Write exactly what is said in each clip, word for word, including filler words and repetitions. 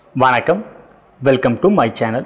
வணக்கம், welcome to my channel.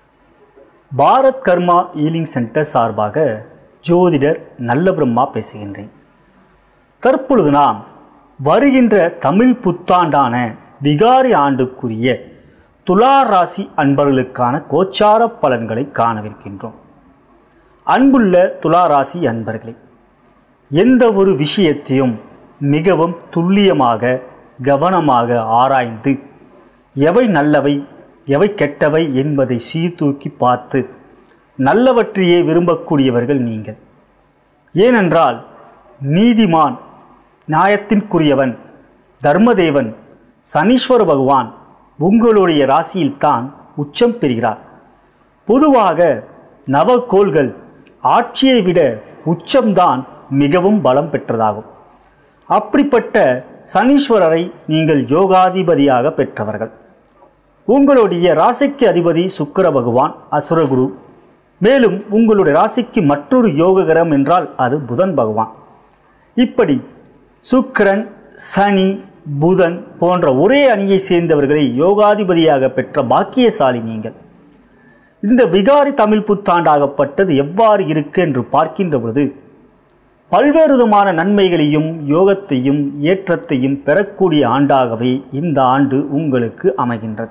Bharat karma healing centre சார்பாக ஜோதிடர் நல்ல பிரம்மா பேசுகின்றேன். தற்பொழுது நாம் வருகின்ற தமிழ் புத்தாண்டான விகாரி ஆண்டுக்குரிய துலா ராசி அன்பர்களுக்கான கோச்சார பலன்களை காணவிருக்கின்றோம். அன்புள்ள துலா ராசி அன்பர்களே, எந்த ஒரு விஷயத்தையும் மிகவும் துல்லியமாக கவனமாக ஆராய்ந்து எவை நல்லவை எவை கெட்டவை என்பதை சீர்தூக்கி பார்த்து நல்லவற்றையே விரும்பக்கூடியவர்கள் நீங்கள். ஏனென்றால் நீதிமான், நியாயத்திற்குரியவன், தர்மதேவன் சனீஸ்வர பகவான் உங்களுடைய ராசியில்தான் உச்சம் பெறுகிறார். பொதுவாக நவகோள்கள் ஆட்சியை விட உச்சம்தான் மிகவும் பலம் பெற்றதாகும். அப்படிப்பட்ட சனீஸ்வரரை நீங்கள் யோகாதிபதியாக பெற்றவர்கள். உங்களுடைய ராசிக்கு அதிபதி சுக்கிர பகவான் அசுரகுரு. மேலும் உங்களுடைய ராசிக்கு மற்றொரு யோக கிரகம் என்றால் அது புதன் பகவான். இப்படி சுக்கிரன், சனி, புதன் போன்ற ஒரே அணியை சேர்ந்தவர்களை யோகாதிபதியாக பெற்ற பாக்கியசாலி நீங்கள். இந்த விகாரி தமிழ் புத்தாண்டாகப்பட்டது எவ்வாறு இருக்கு என்று பார்க்கின்ற பொழுது பல்வேறு விதமான நன்மைகளையும் யோகத்தையும் ஏற்றத்தையும் பெறக்கூடிய ஆண்டாகவே இந்த ஆண்டு உங்களுக்கு அமைகின்றது.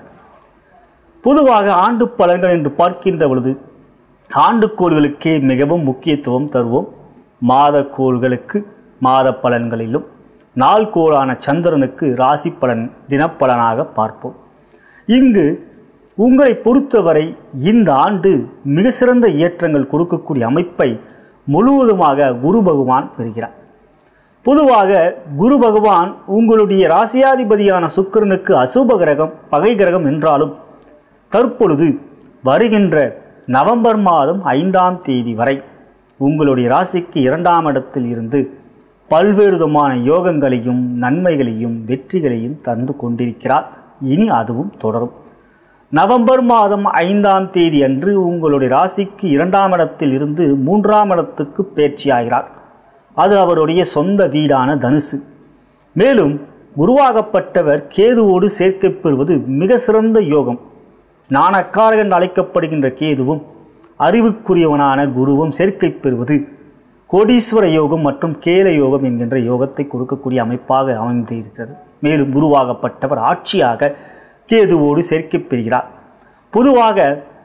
பொதுவாக ஆண்டு பலன்கள் என்று பார்க்கின்ற பொழுது ஆண்டுக்கோள்களுக்கே மிகவும் முக்கியத்துவம் தருவோம். மாத கோள்களுக்கு மாத பலன்களிலும் நாள் கோளான சந்திரனுக்கு ராசி பலன் தினப்பலனாக பார்ப்போம். இங்கு உங்களை பொறுத்தவரை இந்த ஆண்டு மிக சிறந்த ஏற்றங்கள் கொடுக்கக்கூடிய அமைப்பை முழுவதுமாக குரு பகவான் பெறுகிறார். பொதுவாக குரு பகவான் உங்களுடைய ராசியாதிபதியான சுக்கிரனுக்கு அசுப கிரகம், பகை கிரகம் என்றாலும் தற்பொழுது வருகின்ற நவம்பர் மாதம் ஐந்தாம் தேதி வரை உங்களுடைய ராசிக்கு இரண்டாம் இடத்தில் இருந்து பல்வேறு விதமான யோகங்களையும் நன்மைகளையும் வெற்றிகளையும் தந்து கொண்டிருக்கிறார். இனி அதுவும் தொடரும். நவம்பர் மாதம் ஐந்தாம் தேதி அன்று உங்களுடைய ராசிக்கு இரண்டாம் இடத்தில் இருந்து மூன்றாம் இடத்துக்கு பேர்ச்சியாகிறார். அது அவருடைய சொந்த வீடான தனுசு. மேலும் குருவாகப்பட்டவர் கேதுவோடு சேர்க்கை பெறுவது மிக சிறந்த யோகம். ஞானக்காரகன் என்று அழைக்கப்படுகின்ற கேதுவும் அறிவுக்குரியவனான குருவும் சேர்க்கை பெறுவது கோடீஸ்வர யோகம் மற்றும் கேல யோகம் என்கின்ற யோகத்தை கொடுக்கக்கூடிய அமைப்பாக அமைந்து இருக்கிறது. மேலும் குருவாகப்பட்டவர் ஆட்சியாக கேதுவோடு சேர்க்கை பெறுகிறார். பொதுவாக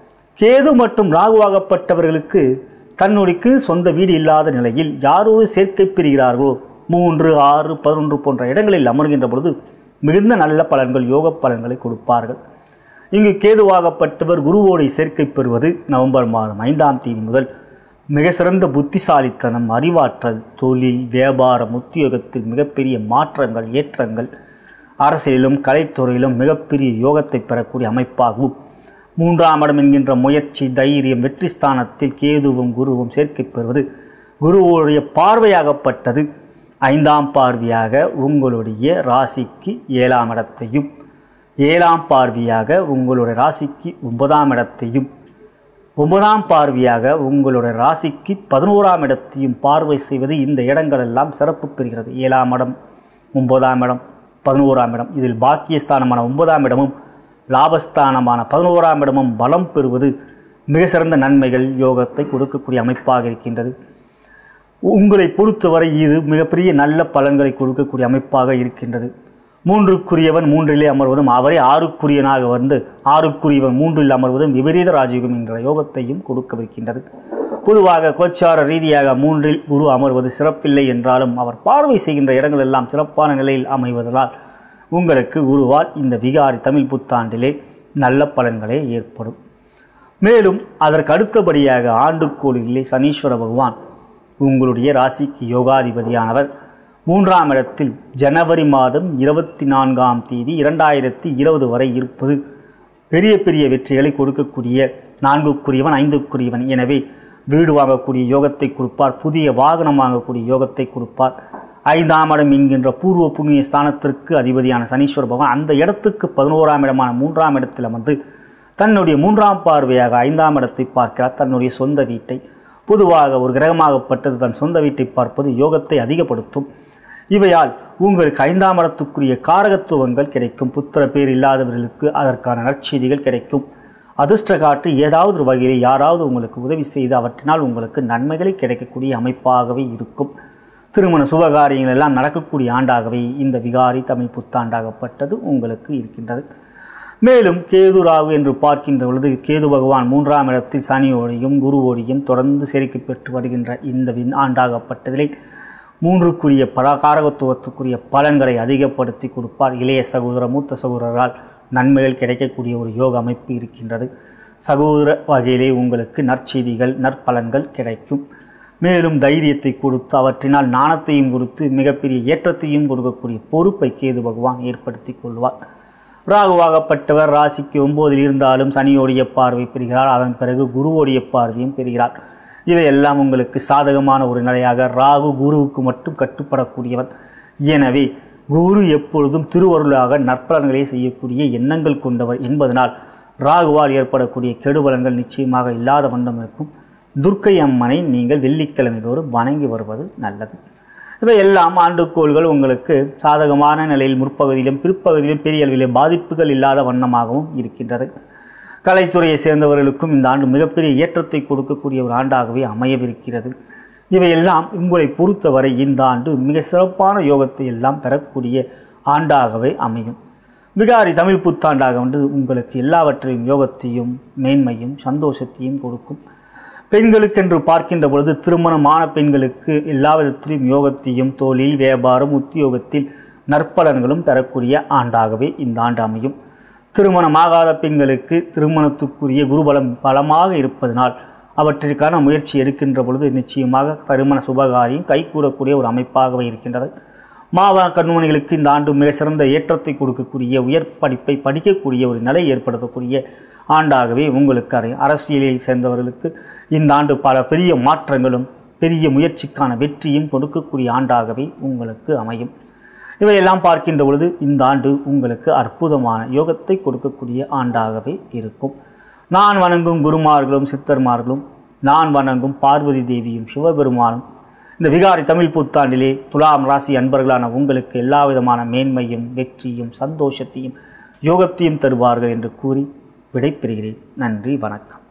கேது மற்றும் ராகுவாகப்பட்டவர்களுக்கு தன்னுடைய சொந்த வீடு இல்லாத நிலையில் யாரோடு சேர்க்கை பெறுகிறார்களோ மூன்று ஆறு பதினொன்று போன்ற இடங்களில் அமர்கின்ற பொழுது மிகுந்த நல்ல பலன்கள் யோக பலன்களை கொடுப்பார்கள். இங்கு கேதுவாகப்பட்டவர் குருவோடு சேர்க்கை பெறுவது நவம்பர் மாதம் ஐந்தாம் தேதி முதல் மிக சிறந்த புத்திசாலித்தனம், அறிவாற்றல், தொழில், வியாபாரம், உத்தியோகத்தில் மிகப்பெரிய மாற்றங்கள், ஏற்றங்கள், அரசியலிலும் கலைத்துறையிலும் மிகப்பெரிய யோகத்தை பெறக்கூடிய அமைப்பாகவும் மூன்றாம் இடம் என்கின்ற முயற்சி, தைரியம், வெற்றி ஸ்தானத்தில் கேதுவும் குருவும் சேர்க்கை பெறுவது குருவுடைய பார்வையாகப்பட்டது ஐந்தாம் பார்வையாக உங்களுடைய ராசிக்கு ஏழாம் இடத்தையும் ஏழாம் பார்வையாக உங்களுடைய ராசிக்கு ஒன்பதாம் இடத்தையும் ஒன்பதாம் பார்வையாக உங்களுடைய ராசிக்கு பதினோராம் இடத்தையும் பார்வை செய்வது இந்த இடங்களெல்லாம் சிறப்பு பெறுகிறது. ஏழாம் இடம், ஒன்பதாம் இடம், பதினோராம் இடம், இதில் பாக்கியஸ்தானமான ஒன்பதாம் இடமும் லாபஸ்தானமான பதினோராம் இடமும் பலம் பெறுவது மிக சிறந்த நன்மைகள் யோகத்தை கொடுக்கக்கூடிய அமைப்பாக இருக்கின்றது. உங்களை பொறுத்தவரை இது மிகப்பெரிய நல்ல பலன்களை கொடுக்கக்கூடிய அமைப்பாக இருக்கின்றது. மூன்றுக்குரியவன் மூன்றிலே அமர்வதும் அவரே ஆறுக்குரியனாக வந்து ஆறுக்குரியவன் மூன்றில் அமர்வதும் விபரீத ராஜயோகம் என்ற யோகத்தையும் கொடுக்கவிருக்கின்றது. பொதுவாக கோச்சார ரீதியாக மூன்றில் குரு அமர்வது சிறப்பில்லை என்றாலும் அவர் பார்வை செய்கின்ற இடங்கள் எல்லாம் சிறப்பான நிலையில் அமைவதால் உங்களுக்கு குருவால் இந்த விகாரி தமிழ் புத்தாண்டிலே நல்ல பலன்களே ஏற்படும். மேலும் அதற்கு அடுத்தபடியாக ஆண்டுக்கோளிலே சனீஸ்வர பகவான் உங்களுடைய ராசிக்கு யோகாதிபதியானவர் மூன்றாம் இடத்தில் ஜனவரி மாதம் இருபத்தி நான்காம் தேதி இரண்டாயிரத்தி இருபது வரை இருப்பது பெரிய பெரிய வெற்றிகளை கொடுக்கக்கூடிய நான்குக்குரியவன், ஐந்துக்குரியவன். எனவே வீடு வாங்கக்கூடிய யோகத்தை கொடுப்பார், புதிய வாகனம் வாங்கக்கூடிய யோகத்தை கொடுப்பார். ஐந்தாம் இடம் என்கின்ற பூர்வ புண்ணிய ஸ்தானத்திற்கு அதிபதியான சனீஸ்வர பகவான் அந்த இடத்துக்கு பதினோராம் இடமான மூன்றாம் இடத்தில் அமர்ந்து தன்னுடைய மூன்றாம் பார்வையாக ஐந்தாம் இடத்தை பார்க்கிறார், தன்னுடைய சொந்த வீட்டை. பொதுவாக ஒரு கிரகமாகப்பட்டது தன் சொந்த வீட்டை பார்ப்பது யோகத்தை அதிகப்படுத்தும். இவையால் உங்களுக்கு ஐந்தாம் இடத்துக்குரிய காரகத்துவங்கள் கிடைக்கும். புத்திர பேர் இல்லாதவர்களுக்கு அதற்கான நற்செய்திகள் கிடைக்கும். அதிர்ஷ்ட காற்று ஏதாவது ஒரு வகையில் யாராவது உங்களுக்கு உதவி செய்து அவற்றினால் உங்களுக்கு நன்மைகளை கிடைக்கக்கூடிய அமைப்பாகவே இருக்கும். திருமண சுபகாரியங்கள் எல்லாம் நடக்கக்கூடிய ஆண்டாகவே இந்த விகாரி தமிழ் புத்தாண்டாகப்பட்டது உங்களுக்கு இருக்கின்றது. மேலும் கேது ராகு என்று பார்க்கின்ற பொழுது கேது பகவான் மூன்றாம் இடத்தில் சனியோடையும் குருவோடையும் தொடர்ந்து சேர்க்கை பெற்று வருகின்ற இந்த வின் ஆண்டாகப்பட்டதிலே மூன்றுக்குரிய பராகாரகத்துவத்துக்குரிய பலன்களை அதிகப்படுத்தி கொடுப்பார். இளைய சகோதர மூத்த சகோதரரால் நன்மைகள் கிடைக்கக்கூடிய ஒரு யோக அமைப்பு இருக்கின்றது. சகோதர வகையிலே உங்களுக்கு நற்செய்திகள் நற்பலன்கள் கிடைக்கும். மேலும் தைரியத்தை கொடுத்து அவற்றினால் நாணத்தையும் கொடுத்து மிகப்பெரிய ஏற்றத்தையும் கொடுக்கக்கூடிய பொறுப்பை கேது பகவான் ஏற்படுத்தி கொள்வார். ராகுவாகப்பட்டவர் ராசிக்கு ஒன்பதில் இருந்தாலும் சனியோடைய பார்வை பெறுகிறார். அதன் பிறகு குருவோடைய பார்வையும் பெறுகிறார். இவையெல்லாம் உங்களுக்கு சாதகமான ஒரு நிலையாக ராகு குருவுக்கு மட்டும் கட்டுப்படக்கூடியவர். எனவே குரு எப்பொழுதும் திருவருளாக நற்பலன்களை செய்யக்கூடிய எண்ணங்கள் கொண்டவர் என்பதனால் ராகுவால் ஏற்படக்கூடிய கெடுபலன்கள் நிச்சயமாக இல்லாத வண்ணம் இருக்கும். துர்க்கை அம்மனை நீங்கள் வெள்ளிக்கிழமை தோறும் வணங்கி வருவது நல்லது. இவையெல்லாம் ஆண்டுகோள்கள் உங்களுக்கு சாதகமான நிலையில் முற்பகுதியிலும் பிற்பகுதியிலும் பெரிய அளவிலே பாதிப்புகள் இல்லாத வண்ணமாகவும் இருக்கின்றது. கலைத்துறையை சேர்ந்தவர்களுக்கும் இந்த ஆண்டு மிகப்பெரிய ஏற்றத்தை கொடுக்கக்கூடிய ஒரு ஆண்டாகவே அமையவிருக்கிறது. இவையெல்லாம் உங்களை பொறுத்தவரை இந்த ஆண்டு மிக சிறப்பான யோகத்தை எல்லாம் பெறக்கூடிய ஆண்டாகவே அமையும். விகாரி தமிழ் புத்தாண்டாக வந்து உங்களுக்கு எல்லாவற்றையும் யோகத்தையும் மேன்மையும் சந்தோஷத்தையும் கொடுக்கும். பெண்களுக்கென்று பார்க்கின்ற பொழுது திருமணமான பெண்களுக்கு எல்லா விதத்திலும் யோகத்தையும் தொழில் வியாபாரம் உத்தியோகத்தில் நற்பலன்களும் பெறக்கூடிய ஆண்டாகவே இந்த ஆண்டு அமையும். திருமணமாகாத பெண்களுக்கு திருமணத்துக்குரிய குருபலம் பலமாக இருப்பதனால் அவற்றிற்கான முயற்சி எடுக்கின்ற பொழுது நிச்சயமாக திருமண சுபகாரியம் கைகூடக்கூடிய ஒரு அமைப்பாகவே இருக்கின்றது. மாவா கண்மணிகளுக்கு இந்த ஆண்டு மிக சிறந்த ஏற்றத்தை கொடுக்கக்கூடிய உயர் படிப்பை படிக்கக்கூடிய ஒரு நிலை ஏற்படுத்தக்கூடிய ஆண்டாகவே உங்களுக்கு அறை அரசியலில் சேர்ந்தவர்களுக்கு இந்த ஆண்டு பல பெரிய மாற்றங்களும் பெரிய முயற்சிக்கான வெற்றியும் கொடுக்கக்கூடிய ஆண்டாகவே உங்களுக்கு அமையும். இவையெல்லாம் பார்க்கின்ற பொழுது இந்த ஆண்டு உங்களுக்கு அற்புதமான யோகத்தை கொடுக்கக்கூடிய ஆண்டாகவே இருக்கும். நான் வணங்கும் குருமார்களும் சித்தர்மார்களும் நான் வணங்கும் பார்வதி தேவியும் சிவபெருமானும் இந்த விகாரி தமிழ் புத்தாண்டிலே துலாம் ராசி அன்பர்களான உங்களுக்கு எல்லா விதமான மேன்மையும் வெற்றியும் சந்தோஷத்தையும் யோகத்தையும் தருவார்கள் என்று கூறி விடைபெறுகிறேன். நன்றி, வணக்கம்.